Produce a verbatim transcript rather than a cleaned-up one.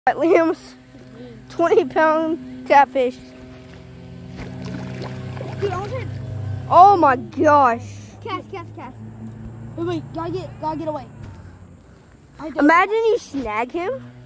Liam's twenty pound catfish. Dude, I to... Oh my gosh. Cast, cast, cast. Wait, wait, gotta get, gotta get away. Imagine you snag him.